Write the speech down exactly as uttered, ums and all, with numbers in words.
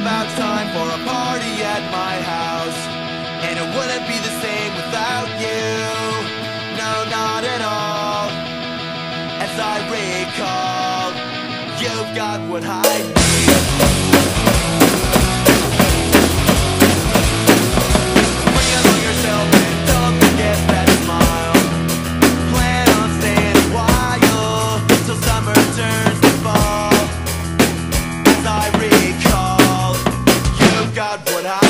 about time for a party at my house, and it wouldn't be the same without you. No, not at all. As I recall, you've got what I need. Bring along yourself and don't forget that smile. Plan on staying a while till summer turns to fall. As I recall, you've got what I